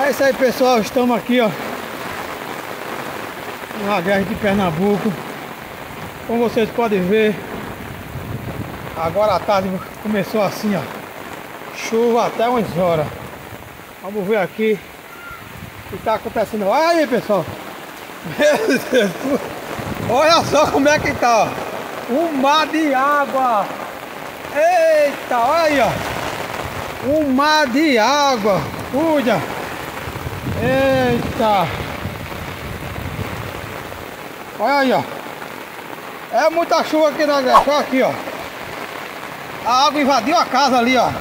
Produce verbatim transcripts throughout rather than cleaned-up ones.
É isso aí, pessoal, estamos aqui, ó, na Guerra de Pernambuco. Como vocês podem ver, agora a tarde começou assim, ó, chuva até umas horas. Vamos ver aqui o que está acontecendo. Olha aí, pessoal, meu Deus, olha só como é que tá, ó, um mar de água. Eita, olha aí, ó, um mar de água. Cuida. Eita! Olha aí, ó. É muita chuva aqui na Grécia. Olha aqui, ó. A água invadiu a casa ali, ó.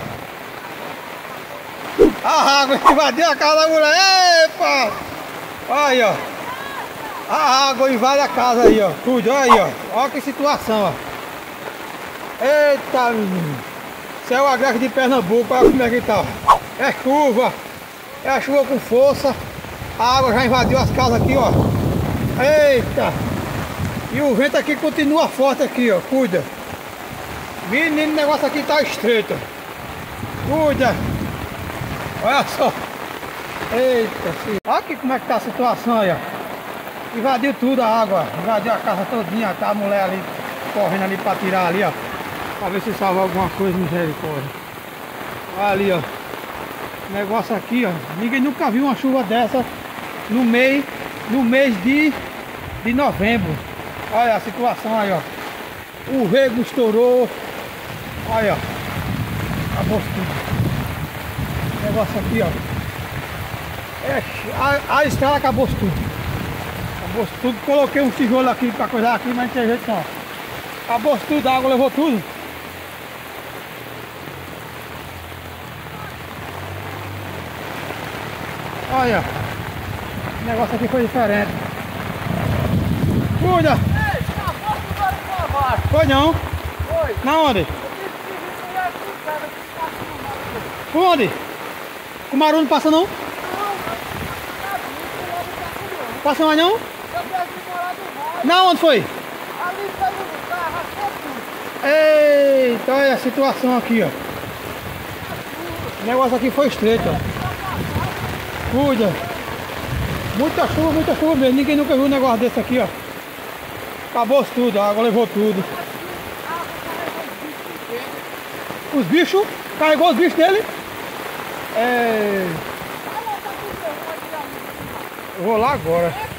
A água invadiu a casa da mulher. Epa! Olha aí, ó. A água invade a casa aí, ó. Cuida, olha aí, ó. Olha que situação, ó. Eita, menino. Céu agreste de Pernambuco. Olha como é que tá. É chuva. É a chuva com força. A água já invadiu as casas aqui, ó. Eita! E o vento aqui continua forte aqui, ó. Cuida. Menino, o negócio aqui tá estreito. Cuida. Olha só. Eita, filho. Olha aqui como é que tá a situação aí, ó. Invadiu tudo a água. Invadiu a casa todinha. Tá a mulher ali correndo ali pra tirar ali, ó. Pra ver se salva alguma coisa, misericórdia. Olha ali, ó. Negócio aqui, ó, ninguém nunca viu uma chuva dessa no mês, no mês de, de novembro. Olha a situação aí, ó. O rego estourou. Olha, ó. Acabou tudo. Negócio aqui, ó. É, a, a estrada acabou tudo. Acabou tudo. Coloquei um tijolo aqui pra coisar aqui, mas não tem jeito não. Acabou tudo, a água levou tudo. Olha, o negócio aqui foi diferente. Cuida! Ei, acabou que vai pra baixo. Foi não? Foi. Na onde? Eu disse que isso ia ficar, eu disse que tá filmando. Por onde? O Maru não passa não? Não, não, Passa mais não? eu perdi morar do raio. Na onde foi? Ali saiu do carro, raspou tudo. Eita, olha a situação aqui, ó. O negócio aqui foi estreito, ó. Cuida. Muita chuva, muita chuva mesmo. Ninguém nunca viu um negócio desse aqui, ó. Acabou tudo, a água levou tudo. Os bichos? Carregou os bichos dele? É... Eu vou lá agora.